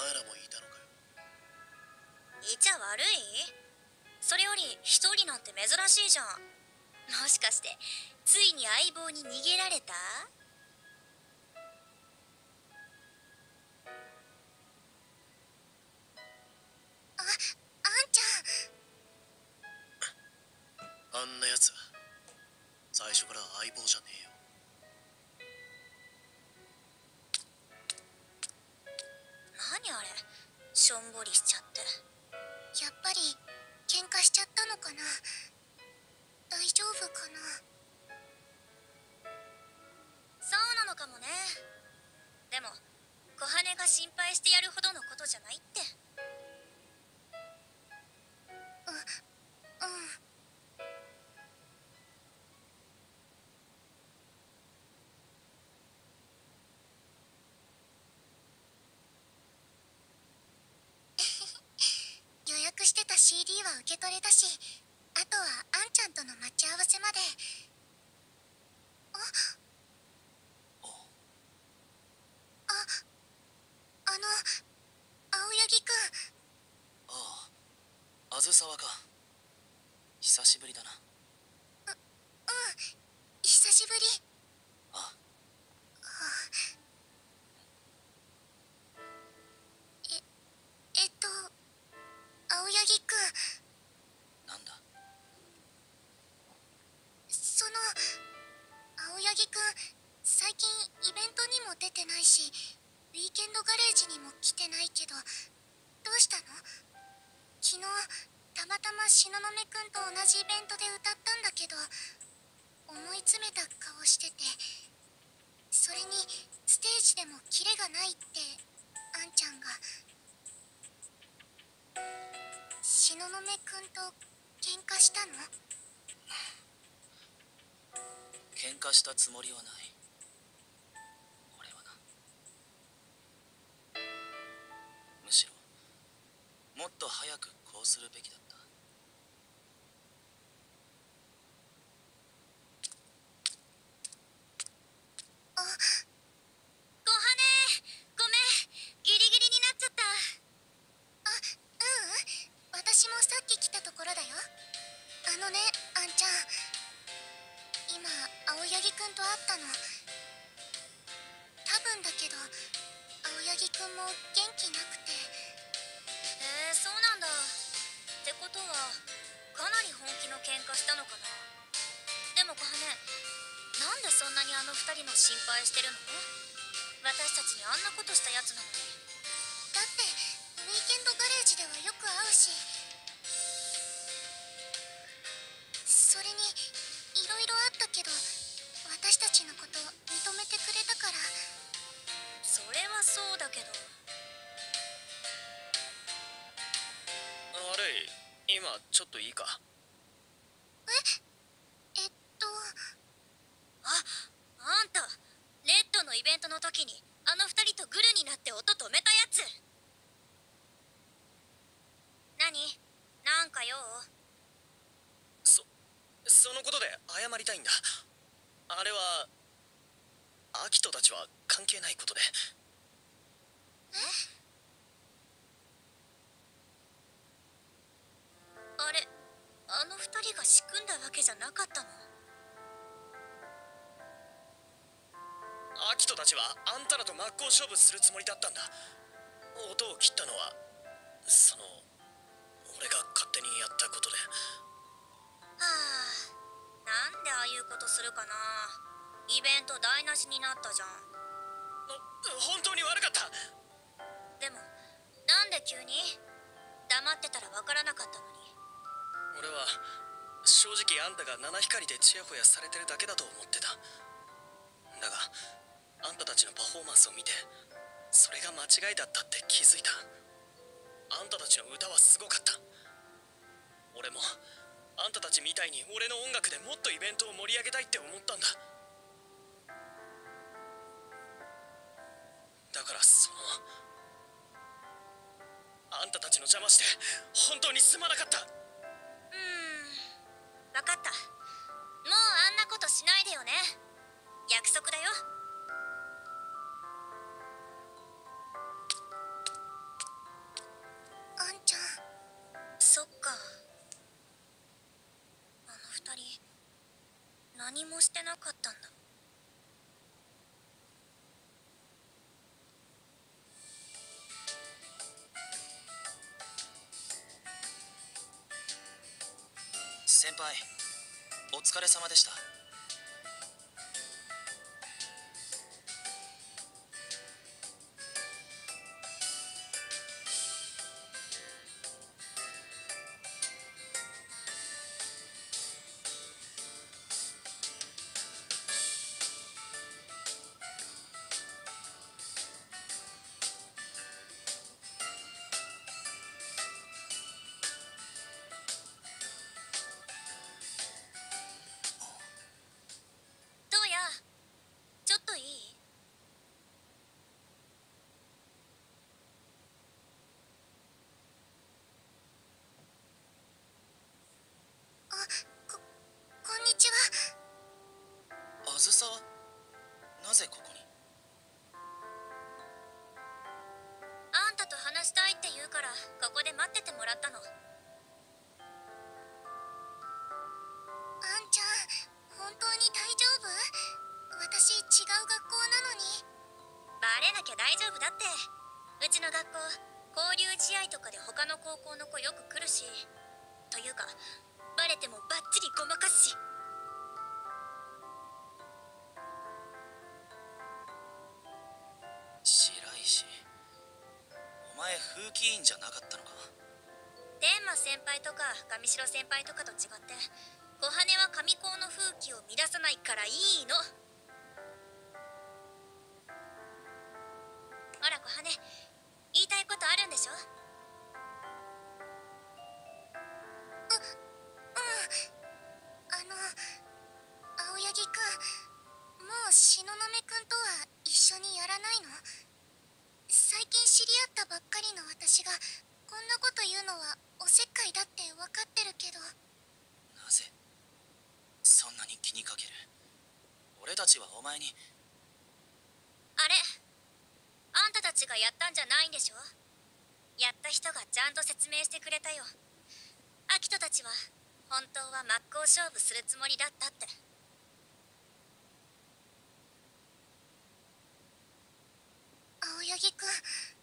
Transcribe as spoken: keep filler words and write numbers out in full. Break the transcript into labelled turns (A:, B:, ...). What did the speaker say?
A: 前らもいたのかよ。
B: いちゃ悪い？それより一人なんて珍しいじゃん。もしかしてついに相棒に逃げられた？あ、あんち
A: ゃん。あんなやつ最初から相棒じゃねえよ。
B: 何あれ、しょんぼりしちゃって。やっぱり喧嘩しちゃったのかな。大丈夫かな。そうなのかもね。でも小羽が心配してやるほどのことじゃないって。う、うん。予約してた シーディー は受け取れたし、あとはあんちゃんとの待ち合わせまで。ああ、あの、青柳くん。
A: ああ、あずさわか。久しぶりだな。
B: う、うん、久しぶり。
A: ああ。
B: え、えっと、青柳くん。
A: なんだ。
B: その、青柳くん、最近イベントにも出てないし、ウィーケンドガレージにも来てないけど、どうしたの？昨日、たまたま東雲くんと同じイベントで歌ったんだけど、思い詰めた顔してて、それにステージでもキレがないってあんちゃんが。東雲くんと喧嘩したの？
A: 喧嘩したつもりはない。俺はな。むしろもっと早くこうするべきだった。
B: あ、小羽、ごめん、ギリギリになっちゃった。あ、ううん、私もさっき来たところだよ。あのね、あんちゃん、今青柳くんと会ったの。多分だけど青柳くんも元気なくて。へえ、そうなんだ。ってことはかなり本気の喧嘩したのかな。でも小羽、なんでそんなにあの二人の心配してるの？私たちにあんなことしたやつなのに。だってウィーケンドガレージではよく会うし、それにいろいろあったけど私たちのこと認めてくれたから。それはそうだけど。
A: あれ、今ちょっといいか。
B: ええっとあ、あんたレッドのイベントの時にあの二人とグルになって音止めたやつ。何？なんか用？
A: そそのことで謝りたいんだ。あれはアキトたちは関係ないことで。
B: え？あれ、あの二人が仕組んだわけじゃなかったの？
A: アキトたちはあんたらと真っ向勝負するつもりだったんだ。音を切ったのはその俺が勝手にやったことで。
B: はあ、なんでああいうことするかな。イベント台無しになったじゃん。
A: 本当に悪かった。
B: でもなんで急に？黙ってたらわからなかったのに。
A: 俺は正直あんたが七光でチヤホヤされてるだけだと思ってた。だがあんたたちのパフォーマンスを見てそれが間違いだったって気づいた。あんたたちの歌はすごかった。俺もあんたたちみたいに俺の音楽でもっとイベントを盛り上げたいって思ったんだ。だからそのあんたたちの邪魔して本当にすまなかった。う
B: ーん、わかった。もうあんなことしないでよね。約束だよ。 何もしてなかったんだ。
C: 先輩、お疲れ様でした。
B: どうや、ちょっといい？あ、こ、こんにちは。
C: あずさはなぜここに？
B: あんたと話したいって言うからここで待っててもらったの。あんちゃん、本当に大丈夫？私違う学校なのに。バレなきゃ大丈夫だって。うちの学校交流試合とかで他の高校の子よく来るし、というかバレてもバッチリごまかすし。
C: 白石、お前風紀委員じゃなかったのか？
B: 天馬先輩とか上白先輩とかと違って小羽は上校の風紀を乱さないからいいの。ほら小羽、言いたいことあるんでしょ？う、うん。あの青柳くん、もう東雲くんとは一緒にやらないの？最近知り合ったばっかりの私がこんなこと言うのはおせっかいだって分かってるけど。
C: なぜそんなに気にかける？俺たちはお前に。
B: あれ、あんたたちがやったんじゃないんでしょ？やった人がちゃんと説明してくれたよ。アキトたちは本当は真っ向勝負するつもりだったって。青柳くん、